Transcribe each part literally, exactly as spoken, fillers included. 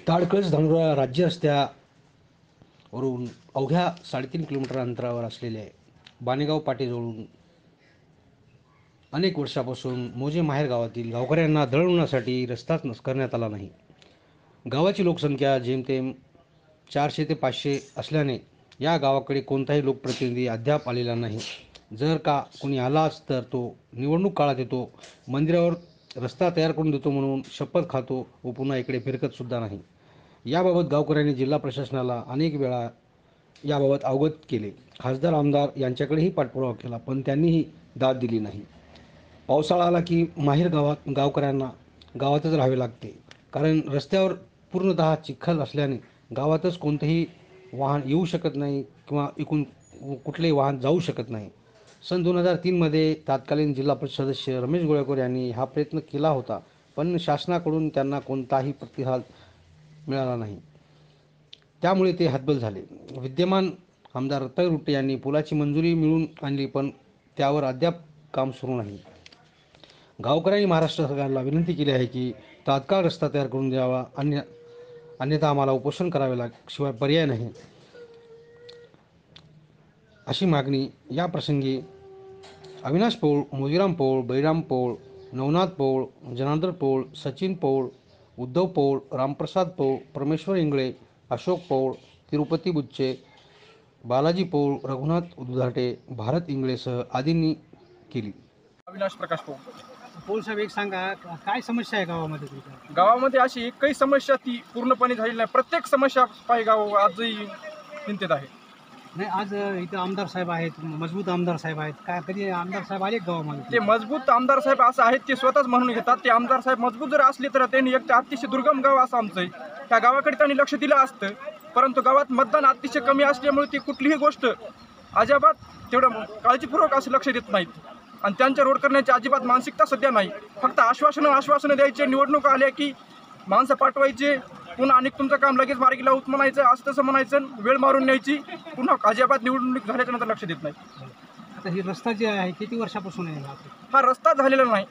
ताडकळस धांगरोळा राज्य रस्त्यावरून अवघ्या साडेतीन किलोमीटर अंतरावर असलेल्या बाणेगाव पाटीजवळून अनेक वर्षापासून मोजे माहेर गावातील गावकऱ्यांना दळणवळणासाठी रस्ताच नस करण्यात आला नाही. गावाची लोकसंख्या जेमतेम चारशे ते पाचशे असल्याने या गावाकडे कोणताही लोकप्रतिनिधी अद्याप आलेला नाही. जर का कोणी आलाच तर तो निवडणूक काळात येतो, मंदिरावर रस्ता तयार करून देतो म्हणून शपथ खातो व पुन्हा इकडे फिरकत सुद्धा नाही. याबाबत गावकऱ्यांनी जिल्हा प्रशासनाला अनेक वेळा याबाबत अवगत केले. खासदार आमदार यांच्याकडेही पाठपुरावा केला, पण त्यांनीही दाद दिली नाही. पावसाळा आला की माहेर गावात गावकऱ्यांना गावातच राहावे लागते, कारण रस्त्यावर पूर्णतः चिखल असल्याने गावातच कोणतेही वाहन येऊ शकत नाही किंवा इकडून कुठलेही वाहन जाऊ शकत नाही. सन दोन हजार तीनमध्ये तत्कालीन जिल्हा परिषद सदस्य रमेश गोळेकर यांनी हा प्रयत्न केला होता, पण शासनाकडून त्यांना कोणताही प्रतिसाद मिळाला नाही. त्यामुळे ते हतबल झाले. विद्यमान आमदार रत्नागिरी रुट्टे यांनी पुलाची मंजुरी मिळवून आणली, पण त्यावर अद्याप काम सुरू नाही. गावकऱ्यांनी महाराष्ट्र सरकारला विनंती केली आहे की तात्काळ रस्ता तयार करून द्यावा, अन्य अन्यथा आम्हाला उपोषण करावे लाग शिवाय पर्याय नाही, अशी मागणी या प्रसंगी अविनाश पौळ, मोजीराम पौळ, बैराम पौळ, नवनाथ पौळ, जनार्दन पौळ, सचिन पौळ, उद्धव पौळ, रामप्रसाद पौळ, परमेश्वर इंगळे, अशोक पौळ, तिरुपती बुच्चे, बालाजी पौळ, रघुनाथ उदघाटे, भारत इंगळेसह आदींनी केली. अविनाश प्रकाश पौळ. पौळ साहेब, एक सांगा, काय समस्या आहे गावामध्ये तुमच्या? गावामध्ये अशी एकही समस्या ती पूर्णपणे झालेली नाही. प्रत्येक समस्या पायी गाव आजही चिंतेत आहे. नाही, आज इथं आमदार साहेब आहेत, मजबूत आमदार साहेब आहेत. काय कधी आमदार साहेब आले गावामध्ये? ते मजबूत आमदार साहेब असं आहेत, ते स्वतःच म्हणून घेतात. ते आमदार साहेब मजबूत जर असले तर त्यांनी एक अतिशय दुर्गम गाव असं आमचं आहे, त्या गावाकडे त्यांनी लक्ष दिलं असतं. परंतु गावात मतदान अतिशय कमी असल्यामुळे ती कुठलीही गोष्ट अजिबात तेवढं काळजीपूर्वक असं लक्ष देत नाहीत. आणि त्यांच्या रोड करण्याची अजिबात मानसिकता सध्या नाही. फक्त आश्वासनं आश्वासनं द्यायचे, निवडणूक आल्या की माणसं पाठवायचे, पुन्हा अनेक तुमचं काम लगेच मार्गी लावूत म्हणायचं, असं तसं म्हणायचं, वेळ मारून न्यायची, पुन्हा अजिबात निवडणूक झाल्याच्या नंतर लक्ष देत नाही. आता ही रस्ता जे आहे किती वर्षापासून आहे? हा रस्ता झालेला नाही.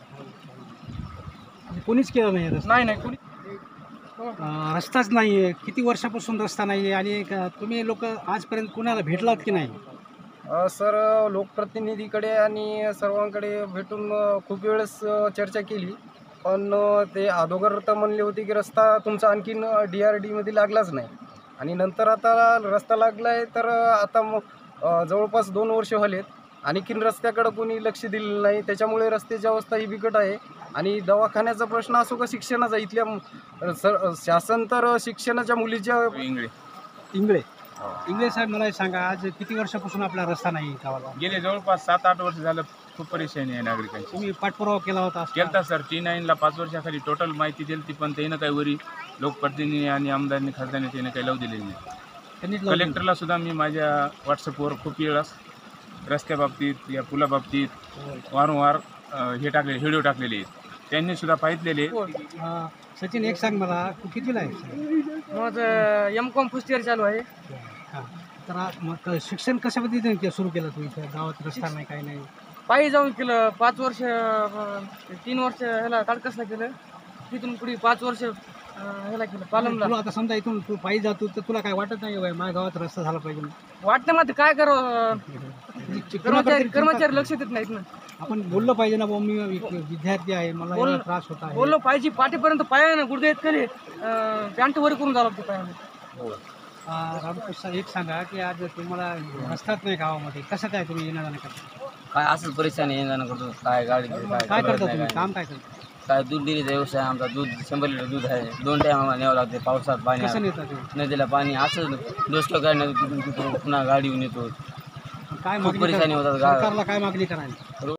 कोणीच केलं नाही रस्ता? नाही नाही कोणी अं, रस्ताच नाही आहे. किती वर्षापासून रस्ता नाही आहे? आणि क- तुम्ही लोक आजपर्यंत कुणाला भेटलात की नाही? सर, लोकप्रतिनिधीकडे आणि सर्वांकडे भेटून अ, खूप वेळेस अ, चर्चा केली, पण अ, ते अगोदर तर म्हणले होते की रस्ता तुमचा आणखीन डी आर डीमध्ये लागलाच नाही. आणि नंतर आता रस्ता लागला आहे, तर अ, आता मग अ, जवळपास दोन वर्ष झालेत, आणखीन रस्त्याकडं कोणी लक्ष दिलेलं नाही. त्याच्यामुळे रस्त्याची अवस्था ही बिकट आहे. आणि दवाखान्याचा प्रश्न असो का शिक्षणाचा, इथल्या अ, सर शासन तर शिक्षणाच्या मुलीच्या इंगळे इंगळे इंगळे साहेब, मला एक सांगा, आज किती वर्षापासून आपला रस्ता नाही गावाला? गेले जवळपास सात आठ वर्ष झालं खूप परेशानी आहे नागरिकांची. तुम्ही पाठपुरावा केला होता असं? केलता सर, टी नाईनला पाच वर्षाखाली टोटल माहिती दिली ती, पण त्यानं काही वरी लोकप्रतिनिधी आणि आमदारांनी खासदारांनी त्यानं काही लावू दिलेली नाही. त्यांनीच लावलं. कलेक्टरला सुद्धा मी माझ्या व्हॉट्सअपवर खूप वेळास रस्त्याबाबतीत या पुलाबाबतीत वारंवार अ, हे टाकले व्हिडिओ टाकलेले आहेत, त्यांनी सुद्धा पाहितलेले. अं, सचिन, एक सांग मला, तू कितीला आहे? माझं एम कॉम फर्स्ट इयर चालू आहे. हां, तर आ- मग शिक्षण कशा पद्धतीने सुरू केलं तू? इथं गावात रस्ता नाही, काही नाही. पायी जाऊन केलं पाच वर्ष, अं, तीन वर्ष ह्याला ताडकसला केलं, तिथून पुढे पाच वर्ष अं, ह्याला केलं पालमला. तुला आता समजा इथून तू पायी जातो तर तुला काय वाटत नाही बाई माझ्या गावात रस्ता झाला पाहिजे? वाटतं मग काय करावं, कुणाकडे कर्मचारी तरी कर्मचारी लक्ष देत नाहीत ना. आपण बोललं पाहिजे ना, बाबा मी वि- विद्यार्थी आहे, मला बोल- एवढा त्रास होता आहे. बोललो पाहिजे, पाठीपर्यंत पायानं गुडघे आहेत खाली, पॅन्ट वर करून जावं लागते पायानं. अं, रामकृष्ण, एक सांगा की आज तुम्हाला रस्ताच नाही गावामध्ये, कसं काय तुम्ही येणं जाणं करता? काय असंच परेशानी येणं जाणं करतो. काय गाडी काय काय कळत करता नाही तुम्ही? काय. काम काय करता? काय दूध डेअरीचा व्यवसाय आमचा. दूध शंभर लिटर दूध आहे, दोन टाइम आम्हाला न्यावं लागते. पावसात कसं पाणी, नेता तुम्ही? नदीला पाणी, असं दोस्त गाडी तिथून तिथून पुन्हा गाडी येऊन येतो. काय खूप मागणी परेशानी करा- होतात गावात. सरकारला काय मागणी करायला?